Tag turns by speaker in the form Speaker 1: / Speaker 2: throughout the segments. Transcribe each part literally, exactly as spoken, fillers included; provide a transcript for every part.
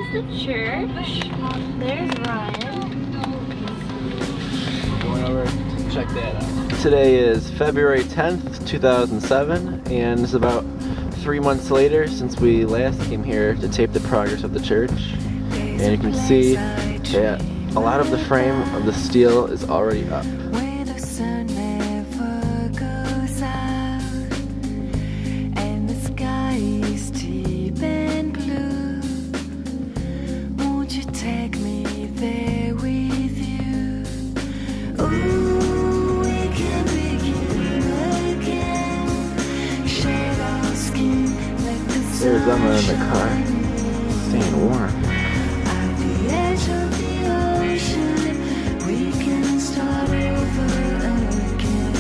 Speaker 1: the church. There's Ryan.
Speaker 2: Going over to check that out.
Speaker 3: Today is February tenth, two thousand seven, and it's about three months later since we last came here to tape the progress of the church. And you can see that a lot of the frame of the steel is already up. There's Emma in the car, staying warm.
Speaker 4: At the edge of the ocean, we can start over again.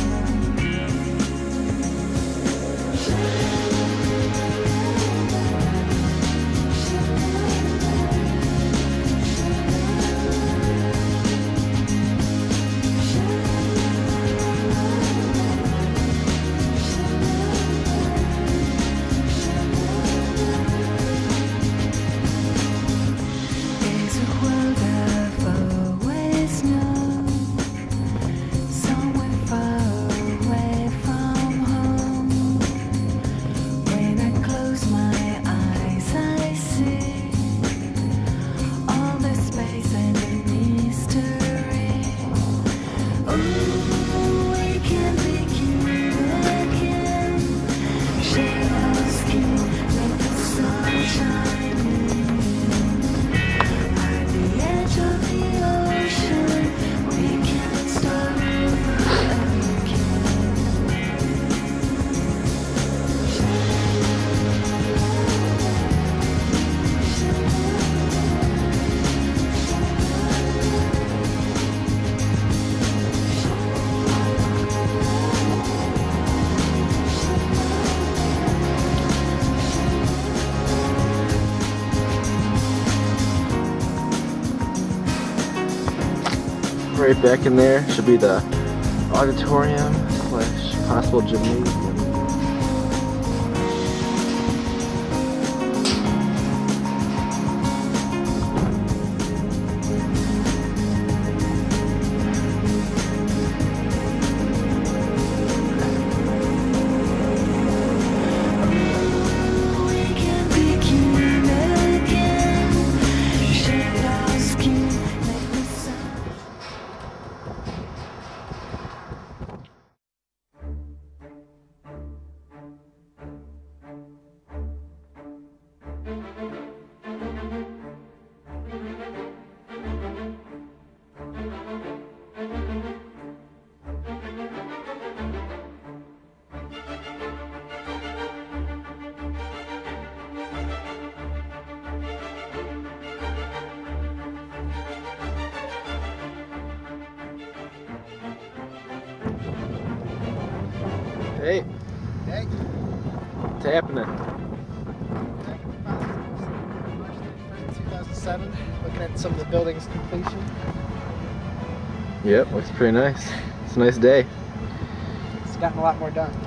Speaker 3: Right back in there should be the auditorium slash possible gymnasium. Hey.
Speaker 2: Hey.
Speaker 3: What's happening?
Speaker 2: two thousand seven, looking at some of the building's completion.
Speaker 3: Yep, looks pretty nice. It's a nice day.
Speaker 2: It's gotten a lot more done.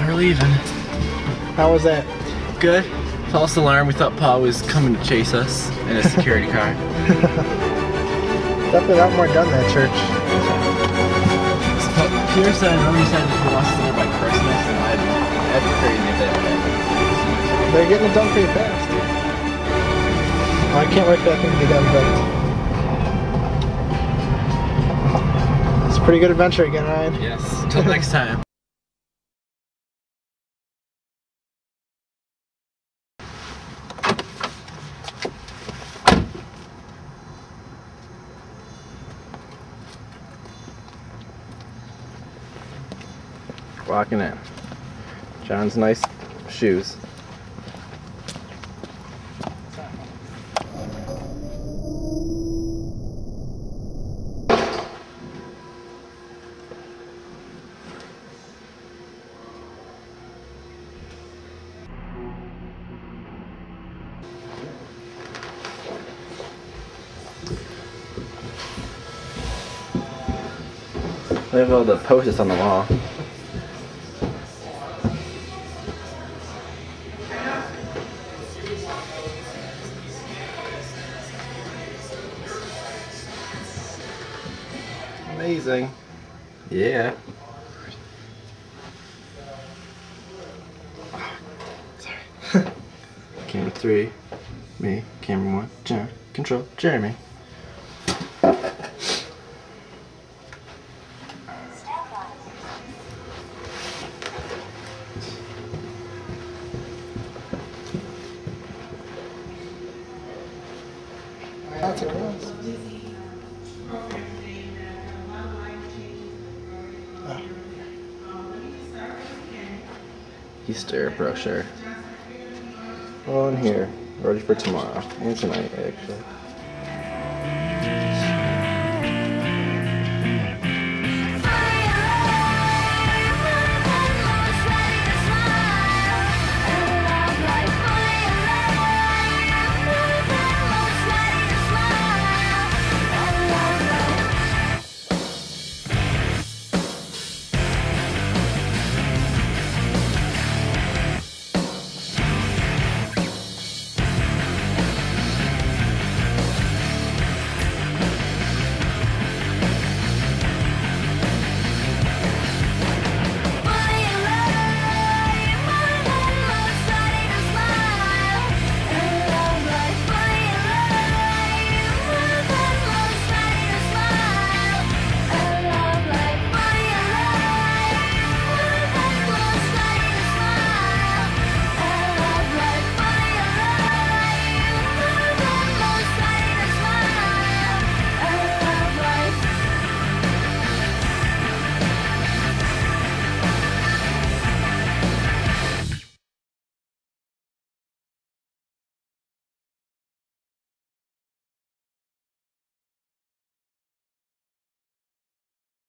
Speaker 3: We're leaving.
Speaker 2: How was that?
Speaker 3: Good. False alarm. We thought Paul was coming to chase us in a security car.
Speaker 2: Definitely a lot more done that church.
Speaker 3: Pierre said, remember you said that he wants to do it by Christmas, and I'd, that'd be crazy if they did.
Speaker 2: They're getting it done pretty fast. Oh, I can't wait for that thing to be done, but it's a pretty good adventure again, Ryan.
Speaker 3: Yes. Until next time. Walking in. John's nice shoes. They have all the post-its on the wall. Amazing. Yeah. Sorry. Camera three, me. Camera one, John. Control, Jeremy.
Speaker 2: Lots of girls.
Speaker 3: Easter brochure. All in here, ready for tomorrow and tonight, actually.